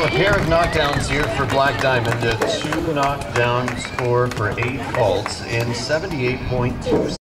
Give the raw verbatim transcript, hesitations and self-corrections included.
a pair of knockdowns here for Black Diamond. A two knockdown score for eight faults in seventy-eight point two